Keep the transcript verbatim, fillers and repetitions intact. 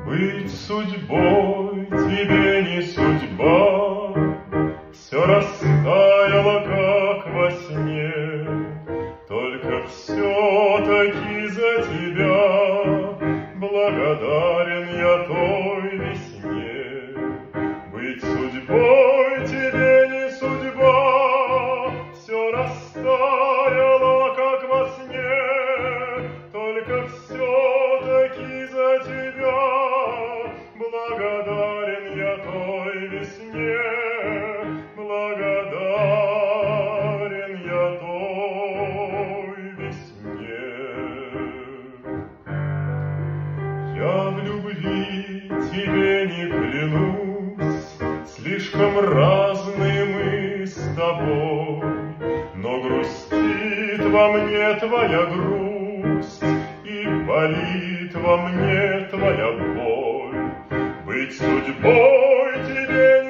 Быть судьбой тебе не судьба, все растаяло, как во сне, только все-таки за тебя благодарен я той весне. Быть судьбой тебе не судьба, все растаяло, как во сне, только все-таки за тебя благодарен я той весне, благодарен я той весне. Я в любви тебе не клянусь, слишком разные мы с тобой, но грустит во мне твоя грусть и болит во мне твоя боль. Быть судьбой тебе не